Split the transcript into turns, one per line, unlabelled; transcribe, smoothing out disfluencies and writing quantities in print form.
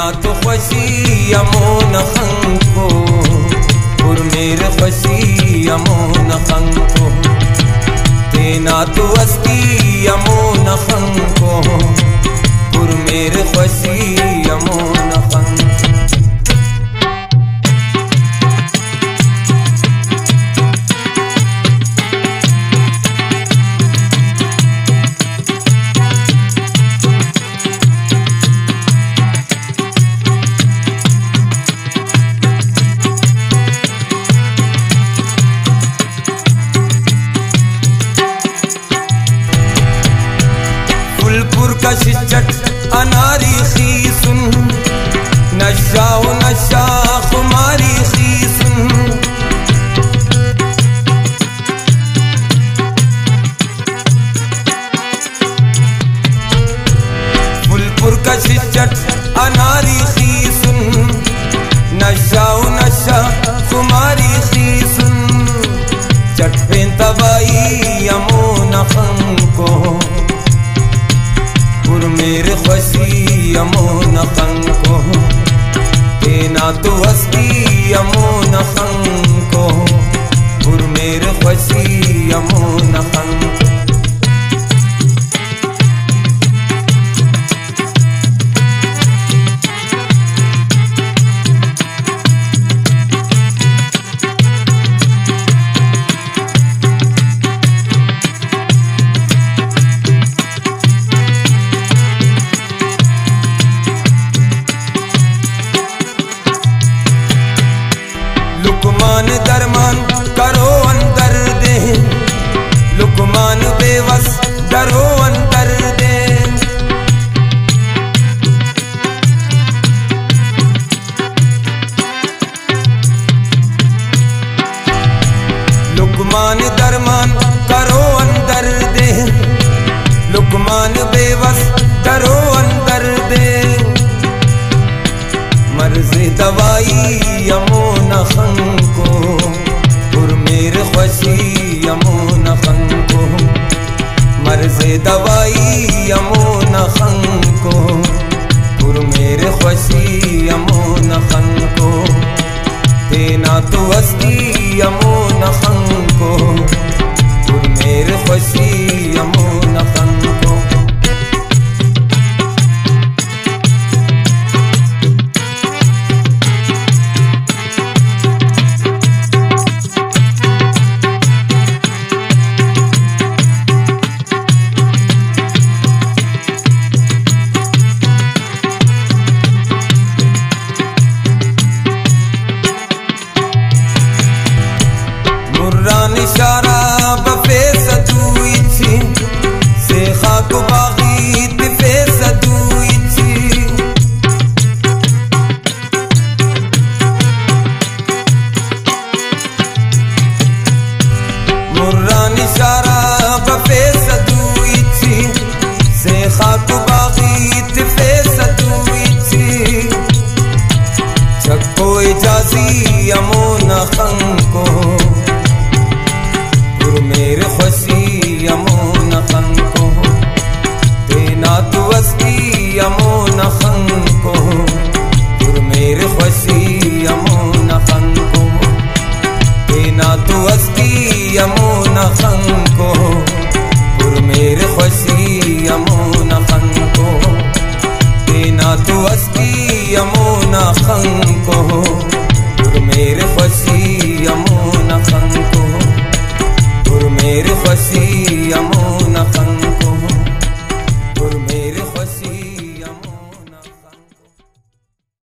तो खुशी अमोन खंको और मेरे खुशी अमोन खंको तेना तो अस्ती अमोन खंको और मेरे खुशी अमोन खंको कशिचट अनारी खीसुन नशाओ नशा खुमारी खीसुन फुलपुर कशिचट अनारी खीसुन नशाओ नशा खुमारी खीसुन चटपें तबाई अमो नखंको मेरे खुशी अमोन खंको तेना तो हस्ती अमोन खंको और मेरे खुशी अमोन खंको लुकमान दरमान करो अंतर दे लुकमान बेवस डरो अंतर दे लुकमान दरमान करो अंतर दे लुकमान बेवस डरो अंतर दे मर्ज़े दवाई अमोन खंको और मेरे खुशी अमोन खंको मर्ज़े दवाई अमोन खंको और मेरे खुशी अमोन खंको तेना तो हस्ती अमोन खंको और मेरे खुशी अमोन खंको इशारा बफे सदू इच्छी से खाक बागी तिफे सदू इच्छी मुर्रान इशारा बफे सदू इच्छी से खाक बागी तिफे सदू इच्छी चक्को इजाजी अमोन खंको मेरे खुशी अमोन खंको तेना तो अस्ती अमोन खंको और मेरे खुशी अमोन खंको तेना तो अस्ती अमोन खंको और मेरे खुशी अमोन खंको तेना तो अस्ती अमोन खंको और मेरे खुशी